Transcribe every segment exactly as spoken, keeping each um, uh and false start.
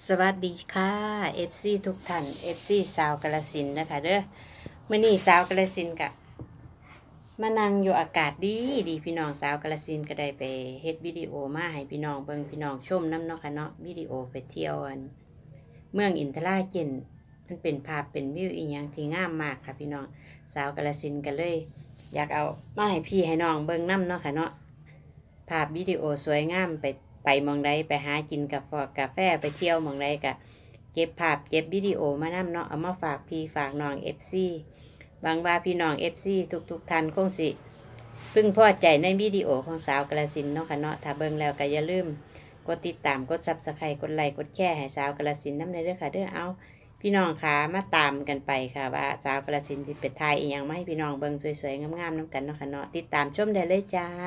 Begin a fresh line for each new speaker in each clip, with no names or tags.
สวัสดีค่ะ เอฟ ซี ทุกท่าน เอฟ ซี สาวกาฬสินธุ์นะคะเด้อมื้อนี้สาวกาฬสินธุ์ก็มานั่งอยู่อากาศดีดีพี่น้องสาวกาฬสินธุ์ก็ได้ไปเฮ็ดวิดีโอมาให้พี่น้องเบิ่งพี่น้องชมนำเนาะค่ะเนาะวิดีโอไปเที่ยวอันเมืองอินทราเจนมันเป็นภาพเป็นวิวอีหยังที่งามมากค่ะพี่น้องสาวกาฬสินธุ์ก็เลย อยากเอามาให้พี่ให้น้องเบิ่งนำเนาะค่ะเนาะภาพวิดีโอสวยงามไปไปมองใดไปหากินกาแฟกาแฟไปเที่ยวมองใดก็เก็บภาพเก็บวิดีโอมานำเนาะเอามาฝากพี่ฝากน้อง เอฟ ซี บางว่าพี่น้อง เอฟ ซี ทุกๆท่านคงสิพึงพอใจในวิดีโอของสาวกาฬสินธุ์เนาะค่ะเนาะถ้าเบิ่งแล้วก็อย่าลืมกดติดตามกด ซับสไครบ์ กดไลค์กดแชร์ให้สาวกาฬสินธุ์นำเด้อค่ะเด้อเอาพี่น้องขามาตามกันไปค่ะว่าสาวกาฬสินธุ์สิไปถ่ายอีหยังมาให้พี่น้องเบิ่งสวยๆงามๆนำกันเนาะค่ะเนาะติดตามชมได้เลยจ้า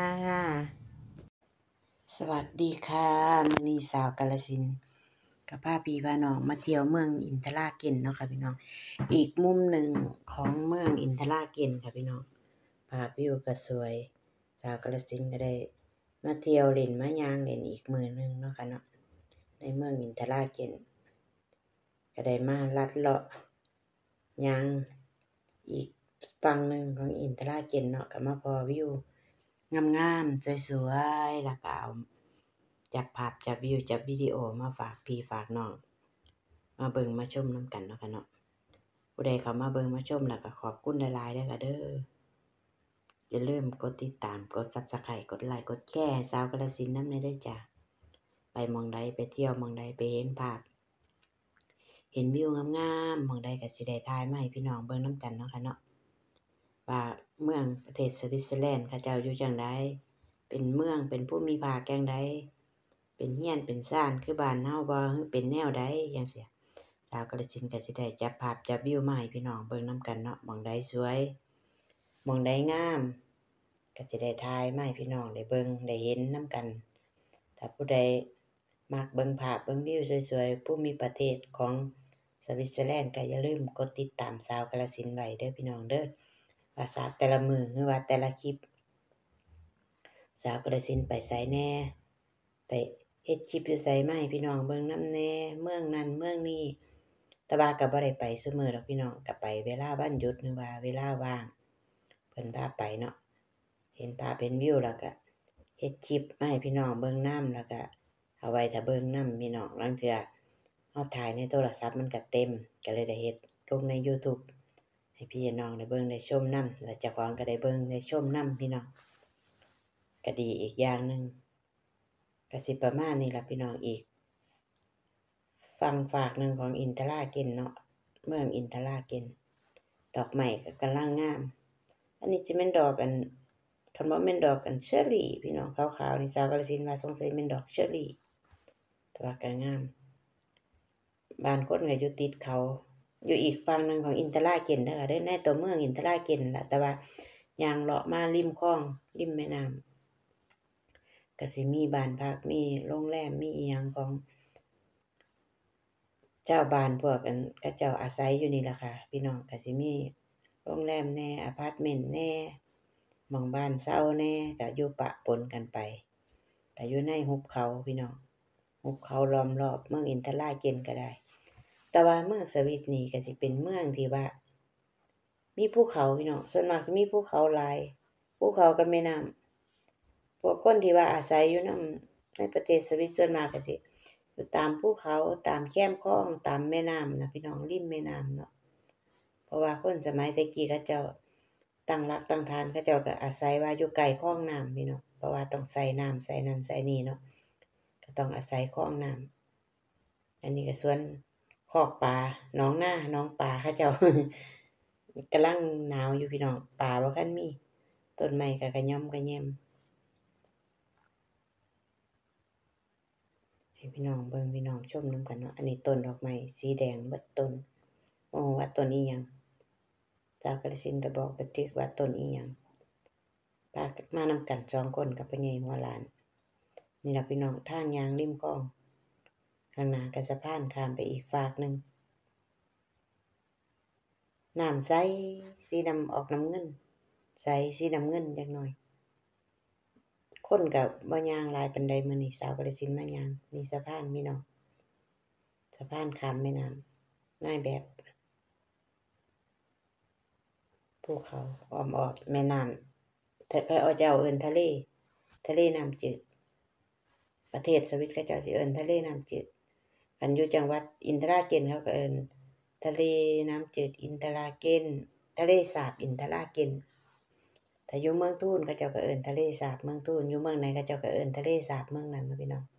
สวัสดีค่ะมื้อนี้สาวกาฬสินธุ์ก็พาพี่พาน้องมาเที่ยวเมืองอินทราเกนเนาะค่ะพี่น้องอีกมุมหนึ่งของเมืองอินทราเกนค่ะพี่น้องภาพวิวก็สวยสาวกาฬสินธุ์ก็ได้มาเที่ยวเล่นมาย่างเล่นอีกมื้อหนึงเนาะค่ะเนาะในเมืองอินทราเกนก็ได้มาลัดเลาะย่างอีกฝั่งหนึ่งของอินทราเกนเนาะก็มาพอวิวงามๆสวยๆแล้วก็เอาจับภาพจับวิวจับวิดีโอมาฝากพี่ฝากน้องมาเบิ่งมาชมนำกันเนาะค่ะเนาะผู้ใดเข้ามาเบิ่งมาชมแล้วก็ขอบคุณหลายๆเด้อค่ะเด้ออย่าลืมกดติดตามกด ซับสไครบ์ กดไลค์กดแชร์สาวกาฬสินธุ์นำเด้อจ้ะไปหม้องใดไปเที่ยวหม้องใดไปเห็นภาพเห็นวิวงามๆหม้องใดก็สิได้ถ่ายมาให้พี่น้องเบิ่งนำกันเนาะค่ะเนาะว่าเมืองประเทศสวิตเซอร์แลนด์เขาเจ้าอยู่จังไดเป็นเมืองเป็นภูมิภาคจังไดเป็นเรือนเป็นศาลคือบ้านเฮาบ่หรือเป็นแนวใดจังซี้สาวกาฬสินธุ์ก็สิได้จับภาพจับวิวมาให้พี่น้องเบิ่งนำกันเนาะหม้องใดสวยหม้องใดงามก็สิได้ถ่ายมาให้พี่น้องได้เบิ่งได้เห็นนำกันถ้าผู้ใดมักเบิ่งภาพเบิ่งวิวสวยๆภูมิประเทศของสวิตเซอร์แลนด์ก็อย่าลืมกดติดตามสาวกาฬสินธุ์ไว้เด้อพี่น้องเด้อว่าสาแต่ละมื้อหรือว่าแต่ละคลิปสาวกาฬสินธุ์ไปไสแหน่ไปเฮ็ดคลิปอยู่ไสมาให้พี่น้องเบิ่งนำแหน่เมืองนั้นเมืองนี้แต่ว่าก็บ่ได้ไปซุมื้อดอกพี่น้องก็ไปเวลาวันหยุดหรือว่าเวลาว่างเพิ่นพาไปเนาะเห็นภาพเห็นวิวแล้วก็เฮ็ดคลิปมาให้พี่น้องเบิ่งนำแล้วก็เอาไว้ถ้าเบิ่งนำพี่น้องลางเทื่อเฮาถ่ายในโทรศัพท์มันก็เต็มก็เลยได้เฮ็ดลงใน YouTube ให้พี่น้องได้เบิ่งได้ชมนำแล้วเจ้าของก็ได้เบิ่งได้ชมนำพี่น้องก็ดีอีกอย่างหนึ่งก็สิประมาณนี้ล่ะพี่น้องอีกฝั่งฝากหนึ่งของอินทราเกนเนาะเมืองอินทราเกนดอกไม้ก็กำลังงามอันนี้สิแม่นดอกอันคันบ่แม่นดอกอันเชอร์รี่พี่น้องขาวๆนี่สาวกาฬสินธุ์ว่าสงสัยแม่นดอกเชอร์รี่แต่ว่าก็งามบ้านคนก็อยู่ติดเขาอยู่อีกฝั่งหนึ่งของอินทราเกนเด้อค่ะเด้อในตัวเมืองอินทราเกนล่ะแต่ว่าย่างเลาะมาริมคลองริมแม่น้ำก็สิมีบ้านพักมีโรงแรมมีอิหยังของเจ้าบ้านพวกอันเขาเจ้าอาศัยอยู่นี่ล่ะค่ะพี่น้องก็สิมีโรงแรมแหน่อะพาร์ตเมนต์แหน่หม้องบ้านเช่าแหน่ก็อยู่ปะปนกันไปก็อยู่ในหุบเขาพี่น้องหุบเขาล้อมรอบเมืองอินทราเกนก็ได้แต่ว่าเมืองสวิตนี่ก็สิเป็นเมืองที่ว่ามีภูเขาพี่น้องส่วนมากสิมีภูเขาหลายภูเขากับแม่น้ำพวกคนที่ว่าอาศัยอยู่นำในประเทศสวิตส่วนมากก็สิอยู่ตามภูเขาตามแคมคลองตามแม่น้ำน่ะพี่น้องริมแม่น้ำเนาะเพราะว่าคนสมัยแต่กี้เขาเจ้าตั้งหลักตั้งฐานเขาเจ้าก็อาศัยว่าอยู่ใกล้คลองน้ำพี่น้องเพราะว่าต้องใส่น้ำใส่นั่นใส่นี่เนาะก็ต้องอาศัยคลองน้ำอันนี้ก็สวนคอกปลาหนองนาหนองปลาเขาเจ้า กำลังหนาวอยู่พี่น้องปลาบ่ทันมีต้นไม้ก็กระย่อมกระแย่มให้พี่น้องเบิ่งพี่น้องชมนำกันเนาะอันนี้ต้นดอกไม้สีแดงเบิดต้นบ่ฮู้ว่าต้นอิหยังสาวกาฬสินธุ์ก็บอกบ่ถูกว่าต้นอิหยังพามานำกันสองคนกับพ่อใหญ่หัวหลานนี่ล่ะพี่น้องทางย่างริมคลองข้างหน้าก็สะพานข้ามไปอีกฝากหนึ่งน้ำใสสีน้ำออกน้ำเงินใสสีน้ำเงินจักหน่อยคนก็บ่ย่างหลายปานใดมื้อนี้สาวกาฬสินธุ์มาย่างนี่สะพานพี่น้องสสะพานข้ามแม่น้ำนายแบบภูเขาอ้อมออกแม่น้ำถ้าเขาเจ้าเอิ้นทะเลทะเลน้ำจืดประเทศสวิตเขาเจ้าสิเอิ้นทะเลน้ำจืดคันอยู่จังหวัดอินทราเก็นเขาก็เอิ้นทะเลน้ำจืดอินทราเก็นทะเลสาบอินทราเก็นถ้าอยู่เมืองทูนเขาเจ้าก็เอิ้นทะเลสาบเมืองทูนอยู่เมืองไหนเขาเจ้าก็เอิ้นทะเลสาบเมืองนั้นเนาะพี่น้อง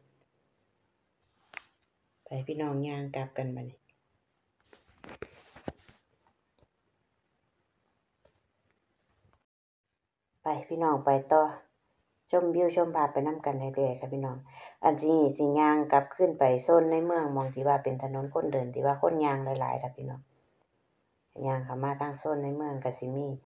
ไปพี่น้องย่างกลับกันบัดนี้ไปพี่น้องไปต่อชมวิวชมภาพไปนำกันเรื่อยๆค่ะพี่น้องอันนี้สิย่างกลับขึ้นไปโซนในเมืองหม้องที่ว่าเป็นถนนคนเดินที่ว่าคนย่างหลายๆล่ะพี่น้องย่างเข้ามาทางโซนในเมืองก็สิมี